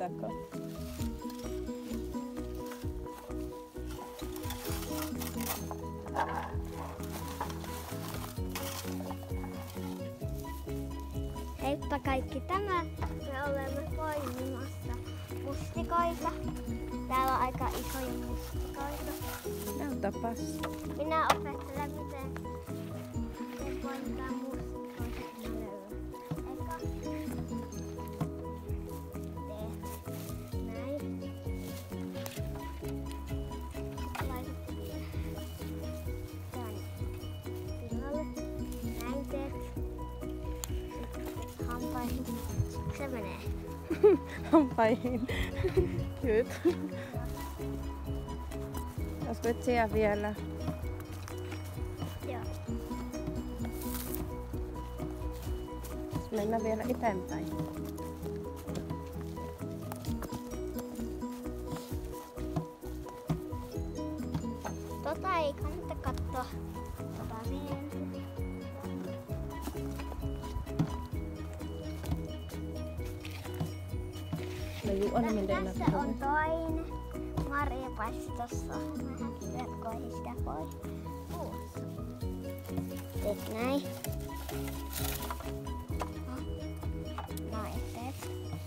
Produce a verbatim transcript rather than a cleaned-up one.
takaa. Heippa kaikki, tämä me olemme poimimassa mustikoita. Täällä on aika isoja mustikoita. Näytäpäs. Minä opettelen miten, miten poimitaan mustikoita. Eka teet näin. Laitat tän pilalle. Näin teet. Sitten hampaihin. Sitten se menee. Hampaihin. Kyllä. Olisiko etsiä vielä? Joo. Mennään vielä eteenpäin. Tota ei kannata katsoa. Tota siihen. No juu, on miten Tässä on toinen. Maria paitsi tossa. Mä verkkoihin sitä pois. Teet näin. No, noin teet.